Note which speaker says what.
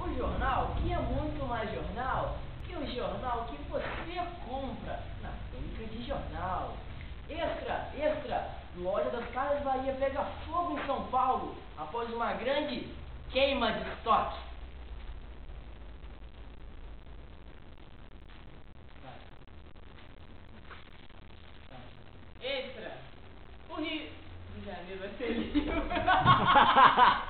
Speaker 1: O jornal, que é muito mais jornal que o jornal que você compra na banca de jornal. Extra, extra! Loja das Casas Bahia pega fogo em São Paulo após uma grande queima de estoque. Extra! O Rio de Janeiro vai ser livre.